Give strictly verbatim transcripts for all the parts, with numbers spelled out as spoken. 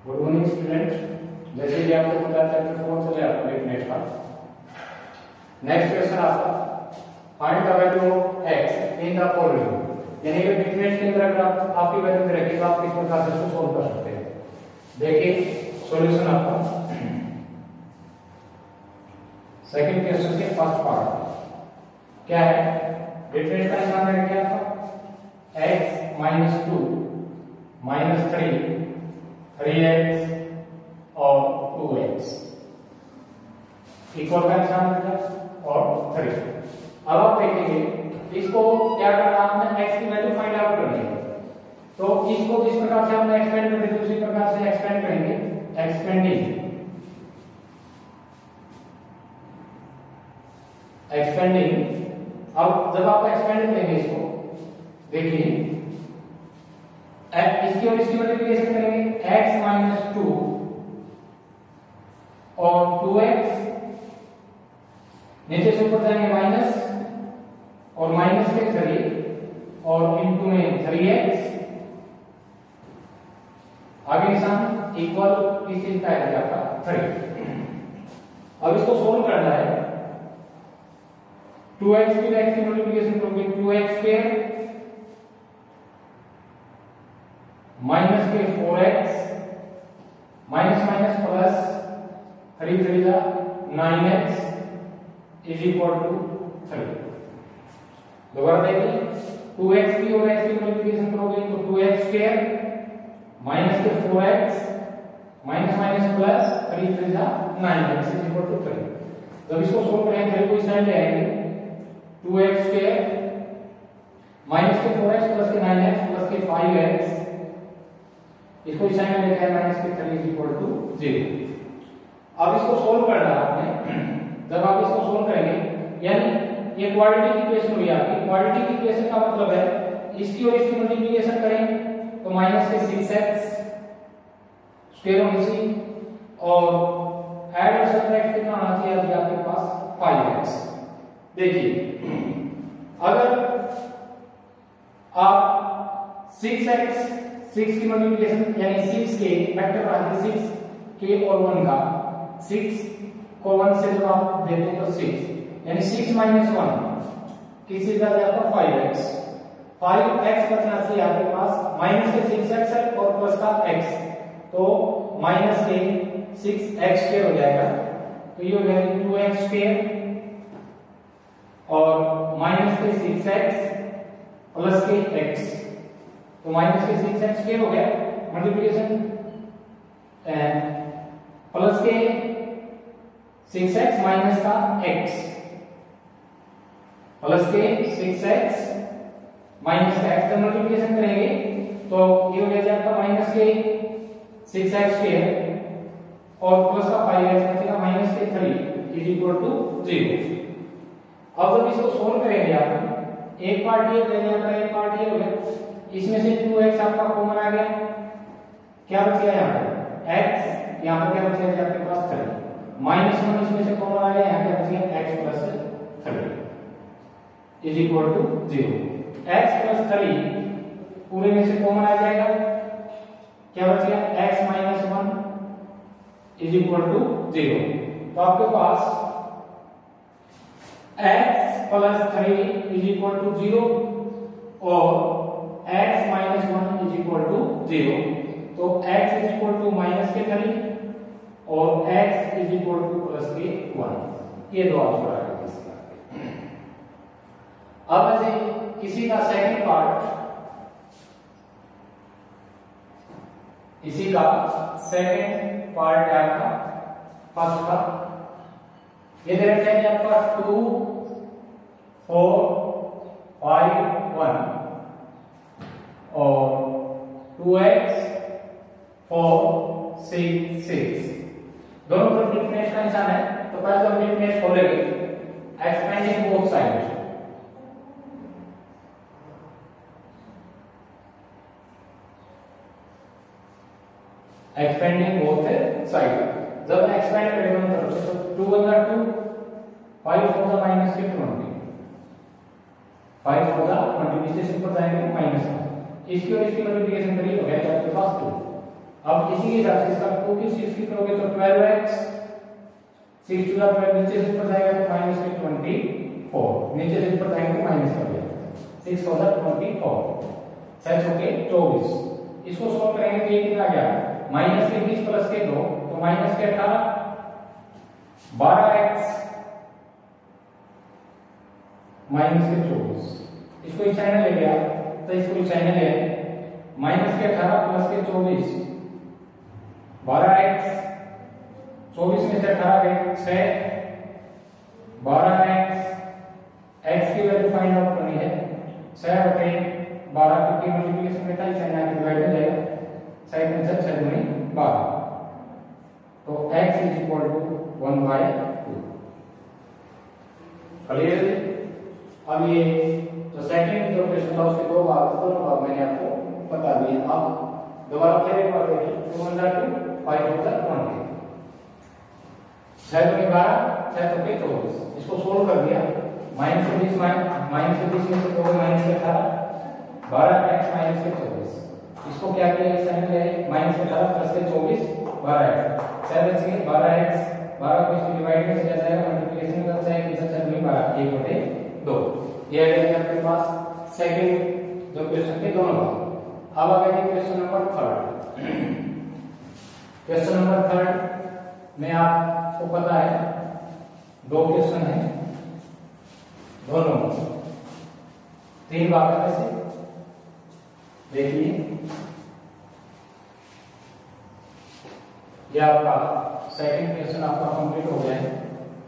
Good morning student. जैसे कि आपको पता चैप्टर फोर चले आपका डेफिनेट का नेक्स्ट क्वेश्चन आपका find the value of x in the following, यानी कि डेफिनेट के अंदर अगर आप आपकी वैल्यू दे रखी तो आप किस प्रकार से इसको सॉल्व कर सकते हैं। देखिए सॉल्यूशन आपका सेकंड क्वेश्चन के फर्स्ट पार्ट क्या है। डेफिनेट का निकालना है क्या था, x minus two minus three three x और टू एक्स इक्वल का निशान रखा और थ्री। अब आप देखेंगे इसको क्या करना है, हमने x की वैल्यू फाइंड आउट करनी है। तो इसको जिस प्रकार से हमने एक्सपेंड करते थे उसी प्रकार से एक्सपेंड करेंगे, एक्सपेंडिंग एक्सपेंडिंग अब जब आप एक्सपेंड करेंगे इसको देखिए इसकी और इसकी मल्टीप्लिकेशन करेंगे, x माइनस टू और टू एक्स नीचे से ऊपर जाएंगे माइनस और माइनस के थ्री और इनटू में थ्री एक्स आगे निशान इक्वल किस चीज का है आपका थ्री। अब इसको सोल्व करना है, टू एक्स की एक्स की मल्टीप्लिकेशन करोगे टू एक्स स्क्वायर माइनस के four x minus minus plus three three जा nine x is equal to three. दोबारा देखिए टू एक्स की और एक्स की मल्टीप्लिकेशन करोगे तो टू एक्स स्क्वायर माइनस के four x minus minus plus three three जा nine x is equal to three. जब इसको सोल्व करेंगे थ्री को इस साइड ले आएंगे, टू एक्स स्क्वायर माइनस के फोर एक्स प्लस के नाइन एक्स प्लस के फाइव एक्स इसको इस साइड में लिखा है माइनस के three is equal to zero. अब इसको सोल्व करना है आपने। जब आप इसको सोल्व करेंगे यानी ये क्वाड्रेटिक इक्वेशन हुई आपकी। क्वाड्रेटिक इक्वेशन का मतलब है इसकी और इसकी मल्टीप्लिकेशन करें तो माइनस के सिक्स एक्स स्क्वायर होनी चाहिए और ऐड और सब्ट्रैक्ट कितना आना चाहिए अभी आपके पास फाइव एक्स। देखिए अगर आप सिक्स एक्स सिक्स की मल्टीप्लिकेशन यानी सिक्स के फैक्टर बनाते सिक्स के और वन का, सिक्स को वन से जब आप देते हैं तो सिक्स यानी सिक्स माइनस वन किसी का आपका फाइव एक्स। फाइव एक्स बचना चाहिए आपके पास, माइनस के सिक्स एक्स है और प्लस का x तो माइनस के सिक्स एक्स स्क्वायर हो जाएगा तो ये हो जाएगा टू एक्स स्क्वायर और माइनस के सिक्स एक्स प्लस के x तो माइनस के सिक्स एक्स स्क्वायर हो गया मल्टीप्लिकेशन प्लस के सिक्स एक्स माइनस का x प्लस के सिक्स एक्स माइनस का x का मल्टीप्लिकेशन करेंगे तो ये हो जाएगा आपका माइनस के सिक्स एक्स स्क्वायर और प्लस का फाइव एक्स बचेगा माइनस के three is equal to zero. अब जब इसको सोल्व करेंगे आप एक पार्ट ये देने आपका एक पार्ट ये हो गया, इसमें से टू एक्स आपका कॉमन आ गया, क्या बच गया यहाँ पर x, यहाँ पर क्या बच गया आपके पास थ्री, माइनस वन इसमें से कॉमन आ गया, यहाँ क्या बच गया x plus three is equal to zero. x plus three पूरे में से कॉमन आ जाएगा, क्या बच गया x minus one is equal to zero. तो आपके पास x plus three is equal to zero और x minus one is equal to zero. तो x is equal to minus के थ्री और x is equal to plus के one. ये दो आंसर आ गए इसका। अब ऐसे इसी का सेकंड पार्ट, इसी का सेकंड पार्ट है आपका फर्स्ट का। ये दे रखा है आपका टू फोर फाइव वन और two x four six six दोनों तरफ डिफरेंस का निशान है। तो पहले तो डिफरेंस खोलेंगे expanding both side, expanding both side. जब एक्सपेंड करेंगे दोनों तरफ से तो टू वन जा टू, फाइव फोर जा माइनस के ट्वेंटी, फाइव फोर जा मल्टीप्लिकेशन पर जाएंगे माइनस वन, इसकी और इसकी मल्टीप्लिकेशन करिए तो क्या आपके पास टू अब इसी के हिसाब से इसका टू की सिक्स की करोगे तो twelve x, six two twelve, नीचे से ऊपर जाएगा तो माइनस के ट्वेंटी फोर, नीचे से ऊपर जाएंगे माइनस कर दिया, six four twenty four, set हो गए चौबीस। इसको सॉल्व करेंगे तो ये कितना गया, माइनस के बीस प्लस के दो तो माइनस के अठारह, बारह एक्स माइनस के चौबीस, इसको इस साइड ले गया तो इसको इस साइड ले, माइनस के अठारह प्लस के चौबीस, बारह एक्स, चौबीस में से अठारह गए छह, बारह एक्स, एक्स की वैल्यू फाइंड आउट करनी है, छह बटे बारह की मल्टीप्लिकेशन में था, साइन आके डिवाइड हो जाएगा, साइन में छह दूनी बारह, तो x is equal to one by two. Clear? अब ये जो सेकंड जो क्वेश्चन था उसके दो भाग, दोनों भाग मैंने आपको बता दिए। अब दोबारा फिर एक बार देखिए, two one two, five two twenty, छह दूनी बारह, छह चौके चौबीस, इसको सोल्व कर दिया, माइनस से बीस, माइनस से बीस में से दो माइनस के अठारह, बारह एक्स माइनस के चौबीस, इसको क्या किया इस साइड में, माइनस के अठारह प्लस के चौबीस, बारह एक्स, सेवन से बारह एक्स, बारह को इसमें डिवाइड में किया जाएगा, मल्टीप्लिकेशन कर जाएगा, कितना सेवन में बारह, एक बटे दो, ये आ गया आपके पास सेकंड जो क्वेश्चन के दोनों भाग। अब आ गया question number third. Question number third में आपको पता है दो क्वेश्चन है, दोनों तीन भाग में से देखिए, यह आपका सेकंड क्वेश्चन आपका कंप्लीट हो गया है।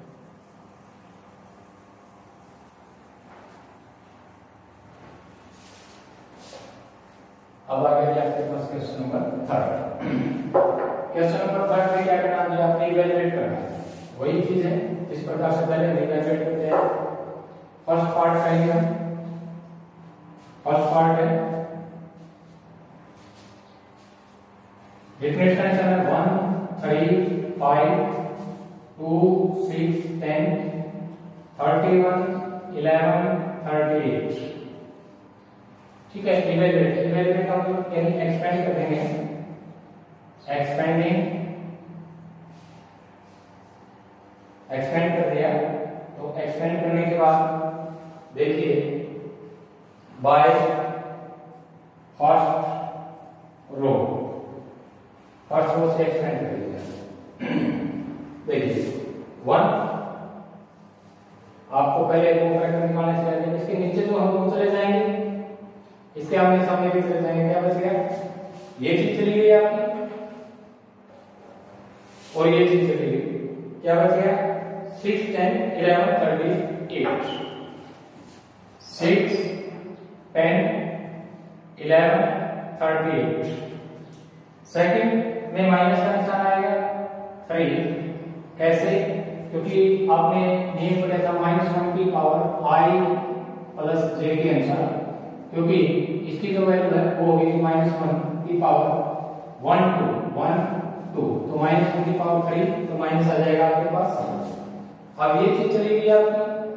अब आ गया आपके पास question number third. Question number third में क्या करना है, आपने इवैल्यूएट करना है, वही चीज है इस प्रकार से पहले इवैल्यूएट करते हैं। फर्स्ट पार्ट करेंगे हम, फर्स्ट पार्ट है डिफरेंस कंडीशन है one, three, five, two, six, ten, thirty one, eleven, thirty eight, ठीक है। इवैल्यूएट, इवैल्यूएट हम लोग यानी एक्सपेंड कर देंगे, एक्सपेंडिंग, एक्सपेंड कर दिया, तो एक्सपेंड करने के बाद देखिए by first row, first row से एक्सपेंड कर दिया। देखिए वन, आपको पहले दो फैक्टर निकालने से पहले इसके नीचे जो हम लोग चले जाएंगे, इसके आमने सामने भी चले जाएंगे, क्या बच गया, ये चीज चली गई आपकी और ये चीज चली गई, क्या बच गया, six, ten, eleven, thirty eight, six, ten, eleven, thirty eight. Second में माइनस का निशान आएगा, थ्री, कैसे, क्योंकि आपने नियम पढ़ा था माइनस वन की पावर आई प्लस जे के अनुसार, क्योंकि इसकी जो वैल्यू है वो होगी माइनस वन की power one two, one two, तो माइनस वन की पावर थ्री, तो माइनस आ जाएगा आपके पास। अब ये चीज चली गई आपकी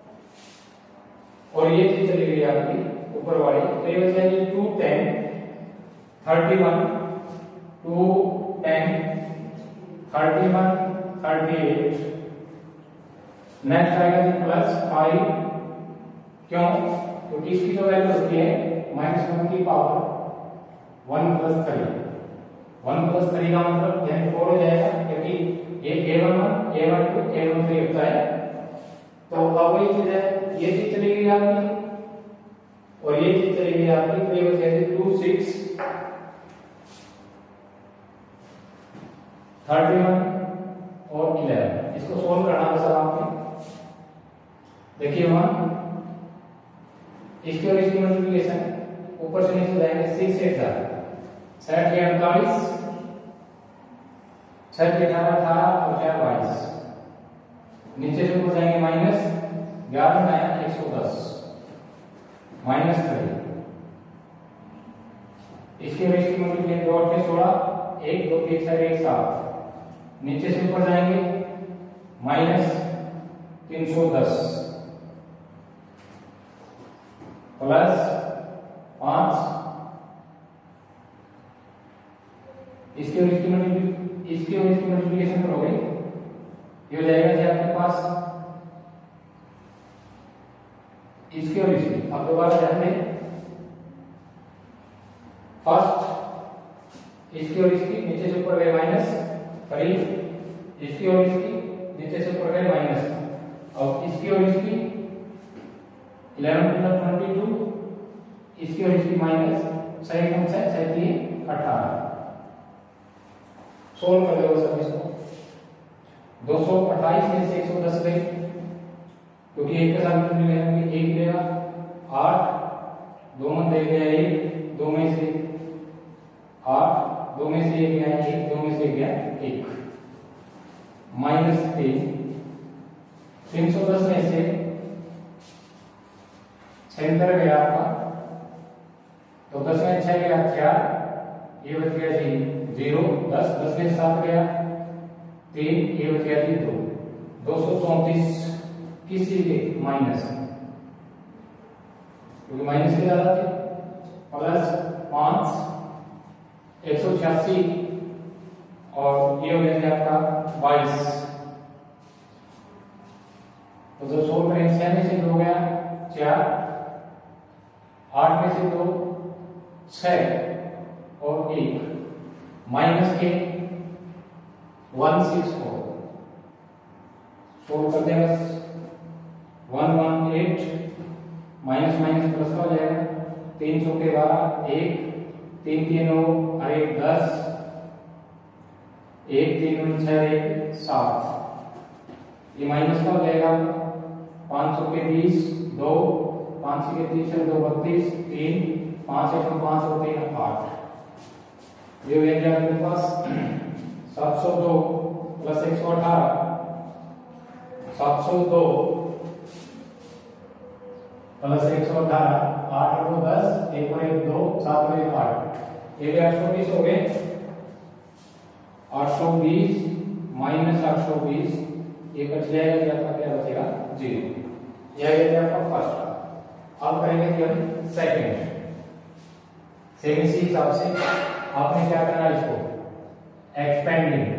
और ये चीज चली गई आपकी ऊपर वाली, तो ये हो जाएगी two, ten, thirty one, two, ten, thirty one, thirty eight, next आएगा जी प्लस फाइव, क्यों, क्योंकि इसकी जो वैल्यू होती है माइनस वन की power one plus three, one plus three का मतलब यानी फोर हो जाएगा, क्योंकि ये A one one, A one two, A one three होता है। तो अब वही चीज है, ये चीज चली गई आपकी और ये चीज चली गई आपकी, तो ये हो जाएगी टू, सिक्स, थर्टी वन और इलेवन। इसको सोल्व करना है सर आपने, देखिए वहां इसकी और इसकी मल्टीप्लिकेशन ऊपर से नीचे जाएंगे, सिक्स एट हजार, छठ के अड़तालीस, छठ के अठारह, अठारह और चार बाईस, नीचे से ऊपर जाएंगे माइनस ग्यारह, नया एक सौ दस, माइनस थ्री, इसकी और इसकी मल्टीप्लिकेशन दो अट्ठे सोलह, एक दो एक चार एक सात, नीचे से ऊपर जाएंगे माइनस तीन सौ दस प्लस पांच इसकी और इसकी मल्टीप्ली इसकी और इसकी मल्टीप्लिकेशन करोगे, ये हो जाएगा जी आपके पास इसकी और इसकी। अब दोबारा ध्यान दें, फर्स्ट इसकी और इसकी नीचे से ऊपर गए माइनस थ्री, इसकी और इसकी नीचे से ऊपर गए माइनस, और इसकी और इसकी इलेवन प्लस ट्वेंटी टू, इसकी और इसकी माइनस सही कौन सा है, तीन अठारह। सोल्व कर दो सब इसको, दो सौ अट्ठाईस में से एक सौ दस गई क्योंकि एक के साथ मल्टीप्लाई एक देगा आठ, दो में दे गया एक, दो में से आठ, दो में से एक गया एक, दो में से गया एक, माइनस तीन, तीन सौ दस में से छहत्तर गया आपका, तो दस में छह गया चार, ये बच गया जी जीरो, दस, दस में सात गया तीन, ये बच गया जी दो, दो सौ चौंतीस किसी के माइनस, क्योंकि माइनस के ज्यादा थे, प्लस पांच एक सौ छियासी, और ये हो गया आपका बाईस। तो जब सोल्व करेंगे, छह में से दो गया चार, आठ में से दो छह और एक, माइनस के वन सिक्स फोर, सोल्व करते हैं बस, one one eight, minus minus plus का हो जाएगा, तीन सौ के बारह, एक तीन तीन नौ और एक दस, एक तीन छह एक सात, ये माइनस का हो जाएगा, पांच सौ के बीस, दो, पांच सौ के तीस दो बत्तीस, तीन, पांच एक सौ पांच और तीन आठ, ये हो गया आपके पास सात सौ दो प्लस एक सौ अठारह, सात सौ दो प्लस एक सौ अठारह, आठ और दो दस, एक और एक दो, सात और एक आठ, ये भी आठ सौ बीस हो गए, आठ सौ बीस माइनस आठ सौ बीस, ये कट जाएगा, क्या आपका क्या बचेगा जीरो। यह है आपका फर्स्ट। अब करेंगे कि हम सेकंड, सेम इसी हिसाब से आपने क्या करना है, इसको एक्सपेंडिंग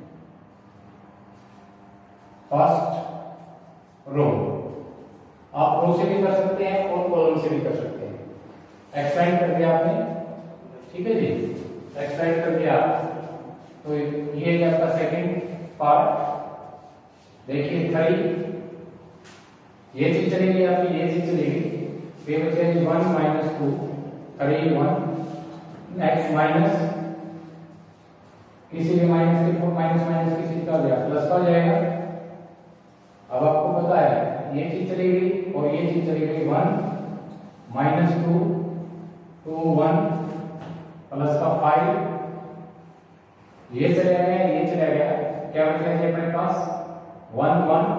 फर्स्ट रो, आप रो से भी कर सकते हैं और कॉलम से भी कर सकते हैं। एक्सपेंड कर दिया आपने, ठीक है जी, एक्सपेंड कर दिया, तो ये है आपका सेकंड पार्ट। देखिए थ्री, ये चीज चलेगी आपकी, ये चीज चलेगी, ये बचेगी one minus two, three one, next minus, किसी भी माइनस के फोर, माइनस माइनस किसी का हो जाएगा प्लस का हो जाएगा। अब आपको पता है ये चीज चलेगी और ये चीज चली गई, one minus two, two one plus का फाइव, ये चला गया, ये चला गया, क्या बचा है अपने पास, one one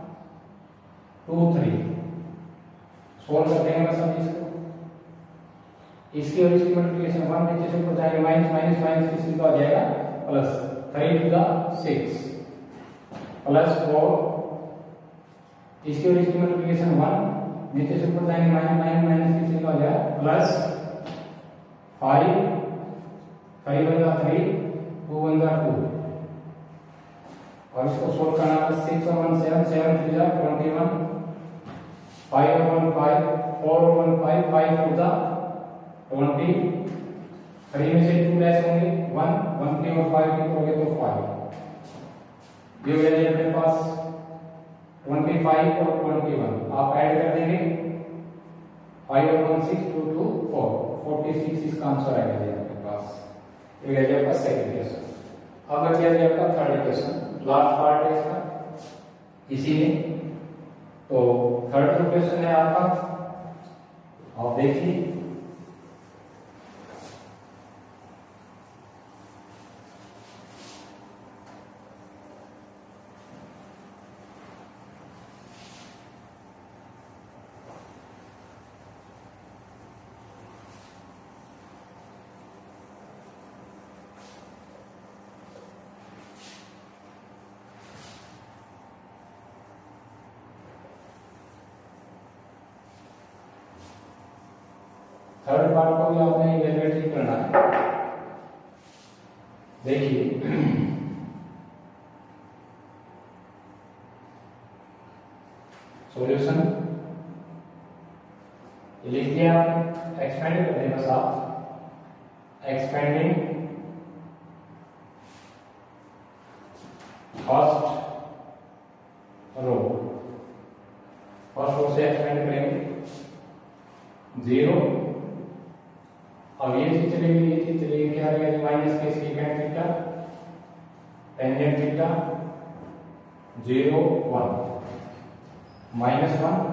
two three. Solve करते हैं बस हम इसको, इसकी और इसकी मल्टीप्लिकेशन, वन नीचे से ऊपर जाएगा, माइनस माइनस माइनस किसी का हो जाएगा plus, three two the six plus four, इसकी और इसकी मल्टीप्लिकेशन वन, नीचे से ऊपर जाएंगे माइनस माइनस माइनस किसी का हो जाएगा प्लस फाइव, थ्री वन जा थ्री, टू वन जा टू, और इसको सोल्व करना है, सिक्स और वन सेवन, सेवन थ्री जा ट्वेंटी वन, फाइव और वन फाइव, फोर और वन फाइव, फाइव टू जा ट्वेंटी, थ्री में से टू लेस होंगे वन, वन के और फाइव के करोगे तो फाइव, ये हो जाएगा अपने पास ट्वेंटी फाइव और ट्वेंटी वन, आप ऐड कर देंगे, फाइव और one six, two two four, forty six इसका आंसर आएगा जी आपके पास। ये हो जाएगा आपका सेकंड क्वेश्चन। अब बच गया आपका थर्ड क्वेश्चन, लास्ट पार्ट है इसका इसी में। तो थर्ड जो क्वेश्चन है आपका, आप देखिए, थर्ड पार्ट को भी आपने इवैल्यूएट करना है। देखिए सॉल्यूशन लिख दिया, एक्सपेंड कर दें बस आप, expanding first row, first row से एक्सपेंड करेंगे जीरो। अब ये चीज चलेगी, ये चीज चलेगी, क्या रहेगा, माइनस के second theta tangent theta zero one minus one,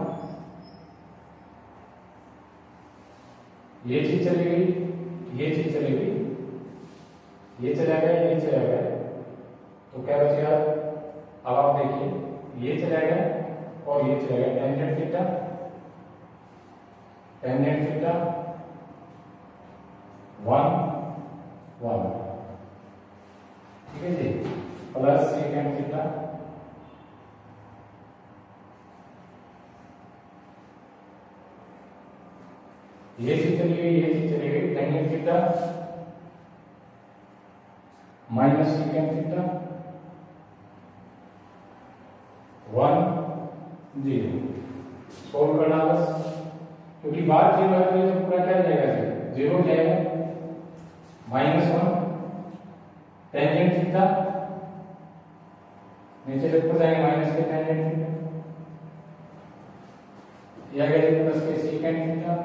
ये चीज चली गई, ये चीज चली गई, ये चला गया, ये चला गया, तो क्या बचेगा। अब आप देखिए ये चला गया और ये चला गया, tangent theta tangent theta one one, ठीक है जी, प्लस सेकेंड थीटा ये चीज चली गई, ये चीज चली गई, tangent theta minus second theta one zero, solve करना बस, क्योंकि बात जीरो है तो पूरा क्या जाएगा, जीरो जाएगा, माइनस वन टेंजेंट थीटा, नीचे से ऊपर जाएंगे माइनस के टेंजेंट थीटा, या गया प्लस के सेकेंड थीटा,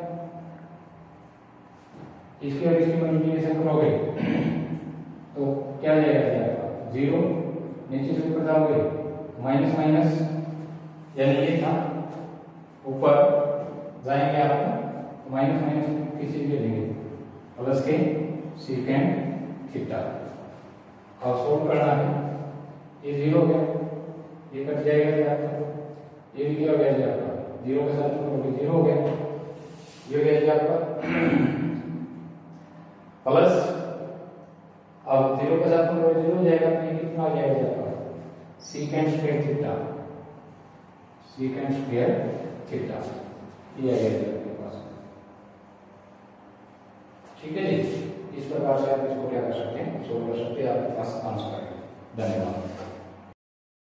इसकी और इसकी मल्टीप्लिकेशन करोगे तो क्या जाएगा, जीरो, नीचे से ऊपर जाओगे माइनस माइनस, यानी ये था, ऊपर जाएंगे आप माइनस माइनस किसी भी लेंगे, प्लस के सेकेंड थीटा। और सोल्व करना है, ये जीरो गया, ये कट जाएगा आपका, ये भी क्या हो गया आपका, जीरो के साथ जीरो हो गया, ये हो गया आपका प्लस, अब जीरो के साथ जीरो हो जाएगा, तो ये कितना आ जाएगा आपका, secant square theta, secant square theta, ये आ गया आपके पास, ठीक है जी। इस प्रकार से आप इसको क्या कर सकते हैं, सोल्व कर सकते हैं, आपके पास आंसर आएगा। धन्यवाद।